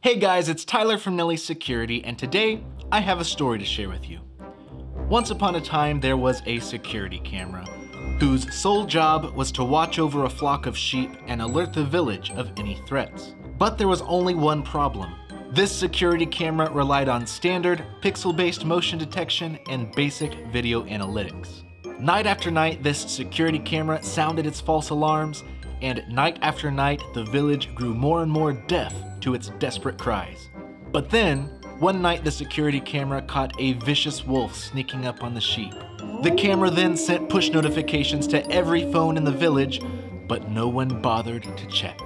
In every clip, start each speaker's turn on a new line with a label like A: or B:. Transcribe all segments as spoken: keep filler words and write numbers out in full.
A: Hey guys, it's Tyler from Nelly Security, and today I have a story to share with you. Once upon a time, there was a security camera whose sole job was to watch over a flock of sheep and alert the village of any threats. But there was only one problem. This security camera relied on standard, pixel-based motion detection and basic video analytics. Night after night, this security camera sounded its false alarms, and night after night, the village grew more and more deaf to its desperate cries. But then, one night the security camera caught a vicious wolf sneaking up on the sheep. The camera then sent push notifications to every phone in the village, but no one bothered to check.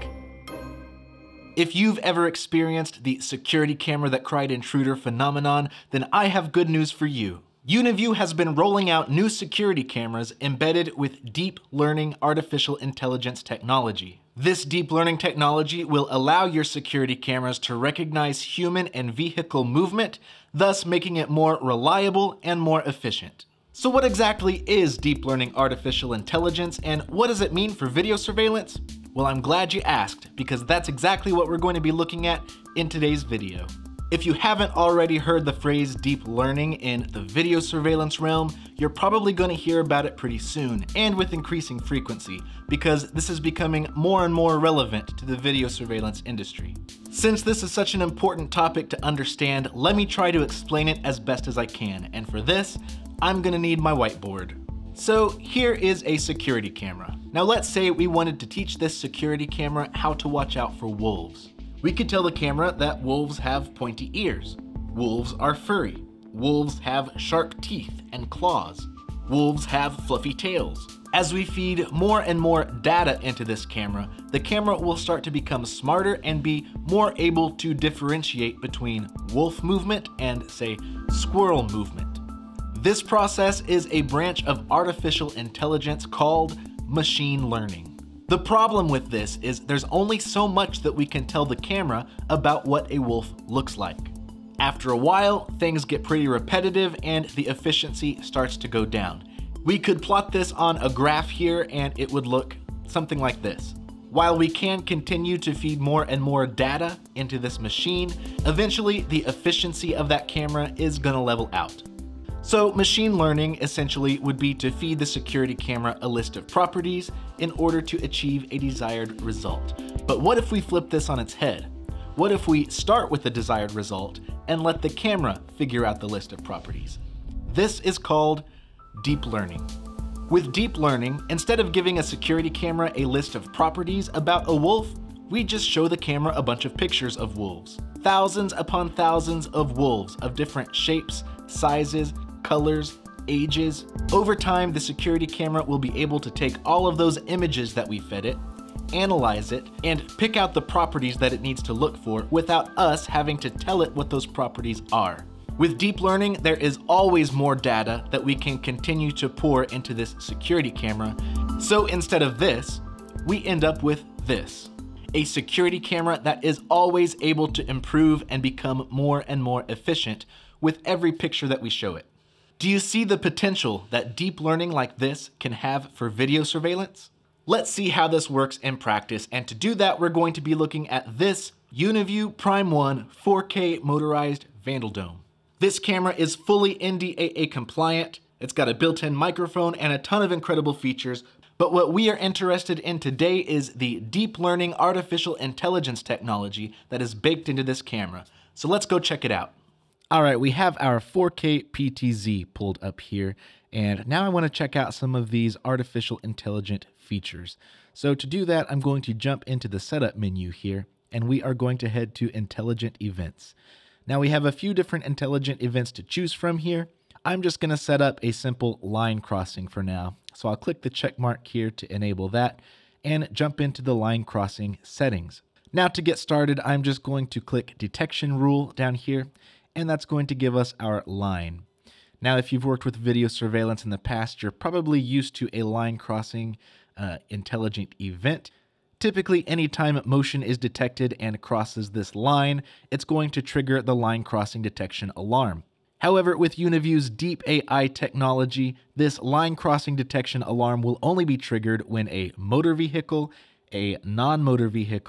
A: If you've ever experienced the security camera that cried intruder phenomenon, then I have good news for you. Uniview has been rolling out new security cameras embedded with deep learning artificial intelligence technology. This deep learning technology will allow your security cameras to recognize human and vehicle movement, thus making it more reliable and more efficient. So what exactly is deep learning artificial intelligence, and what does it mean for video surveillance? Well, I'm glad you asked, because that's exactly what we're going to be looking at in today's video. If you haven't already heard the phrase deep learning in the video surveillance realm, you're probably going to hear about it pretty soon, and with increasing frequency, because this is becoming more and more relevant to the video surveillance industry. Since this is such an important topic to understand, let me try to explain it as best as I can, and for this, I'm going to need my whiteboard. So here is a security camera. Now let's say we wanted to teach this security camera how to watch out for wolves. We could tell the camera that wolves have pointy ears, wolves are furry, wolves have sharp teeth and claws, wolves have fluffy tails. As we feed more and more data into this camera, the camera will start to become smarter and be more able to differentiate between wolf movement and, say, squirrel movement. This process is a branch of artificial intelligence called machine learning. The problem with this is there's only so much that we can tell the camera about what a wolf looks like. After a while, things get pretty repetitive and the efficiency starts to go down. We could plot this on a graph here and it would look something like this. While we can continue to feed more and more data into this machine, eventually the efficiency of that camera is gonna level out. So machine learning essentially would be to feed the security camera a list of properties in order to achieve a desired result. But what if we flip this on its head? What if we start with the desired result and let the camera figure out the list of properties? This is called deep learning. With deep learning, instead of giving a security camera a list of properties about a wolf, we just show the camera a bunch of pictures of wolves. Thousands upon thousands of wolves of different shapes, sizes, colors, ages. Over time, the security camera will be able to take all of those images that we fed it, analyze it, and pick out the properties that it needs to look for without us having to tell it what those properties are. With deep learning, there is always more data that we can continue to pour into this security camera. So instead of this, we end up with this. A security camera that is always able to improve and become more and more efficient with every picture that we show it. Do you see the potential that deep learning like this can have for video surveillance? Let's see how this works in practice, and to do that, we're going to be looking at this Uniview Prime one four K motorized Vandal Dome. This camera is fully N D A A compliant, it's got a built-in microphone and a ton of incredible features, but what we are interested in today is the deep learning artificial intelligence technology that is baked into this camera. So let's go check it out. All right, we have our four K P T Z pulled up here, and now I want to check out some of these artificial intelligent features. So to do that, I'm going to jump into the setup menu here, and we are going to head to intelligent events. Now we have a few different intelligent events to choose from here. I'm just going to set up a simple line crossing for now. So I'll click the check mark here to enable that and jump into the line crossing settings. Now to get started, I'm just going to click detection rule down here, and that's going to give us our line. Now, if you've worked with video surveillance in the past, you're probably used to a line crossing uh, intelligent event. Typically, anytime motion is detected and crosses this line, it's going to trigger the line crossing detection alarm. However, with Uniview's deep A I technology, this line crossing detection alarm will only be triggered when a motor vehicle, a non-motor vehicle,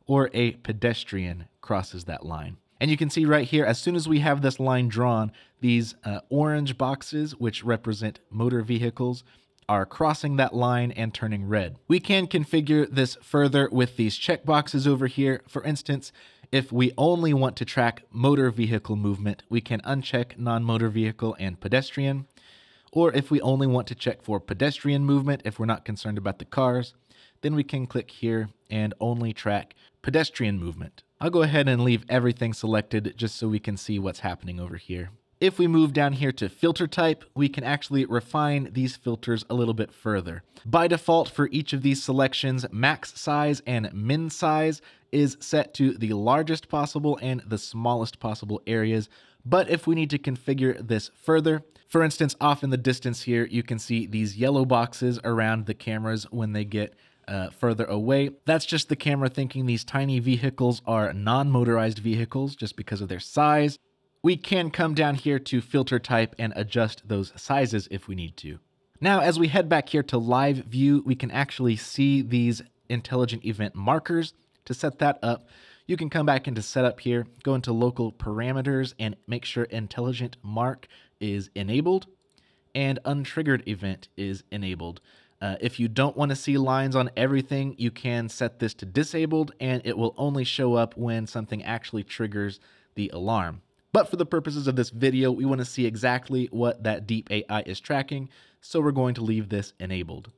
A: or a pedestrian crosses that line. And you can see right here, as soon as we have this line drawn, these uh, orange boxes, which represent motor vehicles, are crossing that line and turning red. We can configure this further with these checkboxes over here. For instance, if we only want to track motor vehicle movement, we can uncheck non-motor vehicle and pedestrian. Or if we only want to check for pedestrian movement, if we're not concerned about the cars, then we can click here and only track pedestrian movement. I'll go ahead and leave everything selected just so we can see what's happening over here. If we move down here to filter type, we can actually refine these filters a little bit further. By default, for each of these selections, max size and min size is set to the largest possible and the smallest possible areas. But if we need to configure this further, for instance, off in the distance here, you can see these yellow boxes around the cameras when they get Uh, further away. That's just the camera thinking these tiny vehicles are non-motorized vehicles just because of their size. We can come down here to filter type and adjust those sizes if we need to. Now, as we head back here to live view, we can actually see these intelligent event markers. To set that up, you can come back into setup here, go into local parameters and make sure intelligent mark is enabled and untriggered event is enabled. Uh, if you don't want to see lines on everything, you can set this to disabled and it will only show up when something actually triggers the alarm. But for the purposes of this video, we want to see exactly what that deep A I is tracking, so we're going to leave this enabled.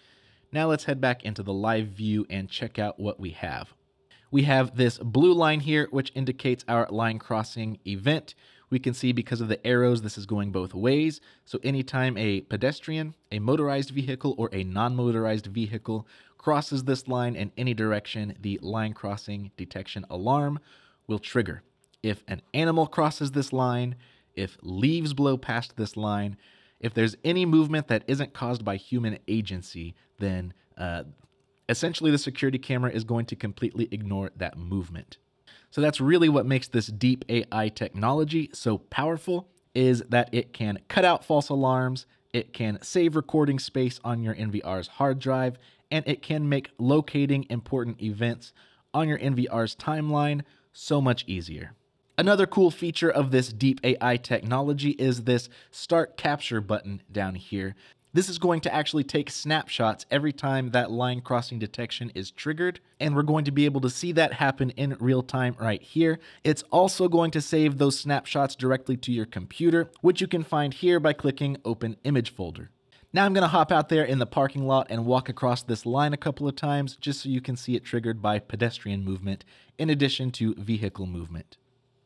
A: Now let's head back into the live view and check out what we have. We have this blue line here, which indicates our line crossing event. We can see because of the arrows, this is going both ways. So anytime a pedestrian, a motorized vehicle, or a non-motorized vehicle crosses this line in any direction, the line crossing detection alarm will trigger. If an animal crosses this line, if leaves blow past this line, if there's any movement that isn't caused by human agency, then uh, essentially the security camera is going to completely ignore that movement. So that's really what makes this deep A I technology so powerful, is that it can cut out false alarms, it can save recording space on your N V R's hard drive, and it can make locating important events on your N V R's timeline so much easier. Another cool feature of this deep A I technology is this start capture button down here. This is going to actually take snapshots every time that line crossing detection is triggered, and we're going to be able to see that happen in real time right here. It's also going to save those snapshots directly to your computer, which you can find here by clicking Open Image Folder. Now I'm going to hop out there in the parking lot and walk across this line a couple of times just so you can see it triggered by pedestrian movement in addition to vehicle movement.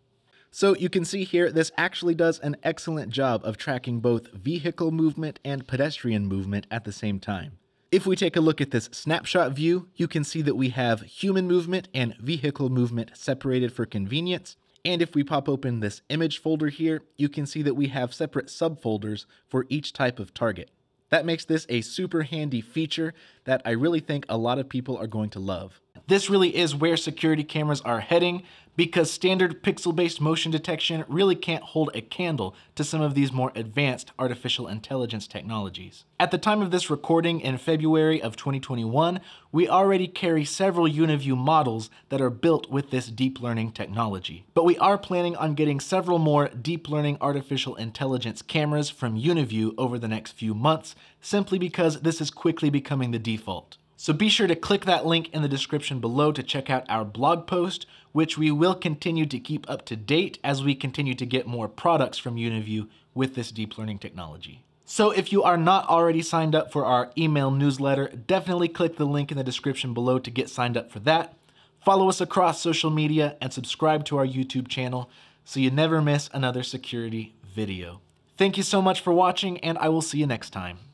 A: So you can see here, this actually does an excellent job of tracking both vehicle movement and pedestrian movement at the same time. If we take a look at this snapshot view, you can see that we have human movement and vehicle movement separated for convenience. And if we pop open this image folder here, you can see that we have separate subfolders for each type of target. That makes this a super handy feature that I really think a lot of people are going to love. This really is where security cameras are heading, because standard pixel-based motion detection really can't hold a candle to some of these more advanced artificial intelligence technologies. At the time of this recording in February of twenty twenty-one, we already carry several Uniview models that are built with this deep learning technology. But we are planning on getting several more deep learning artificial intelligence cameras from Uniview over the next few months, simply because this is quickly becoming the default. So be sure to click that link in the description below to check out our blog post, which we will continue to keep up to date as we continue to get more products from Uniview with this deep learning technology. So if you are not already signed up for our email newsletter, definitely click the link in the description below to get signed up for that. Follow us across social media and subscribe to our YouTube channel so you never miss another security video. Thank you so much for watching, and I will see you next time.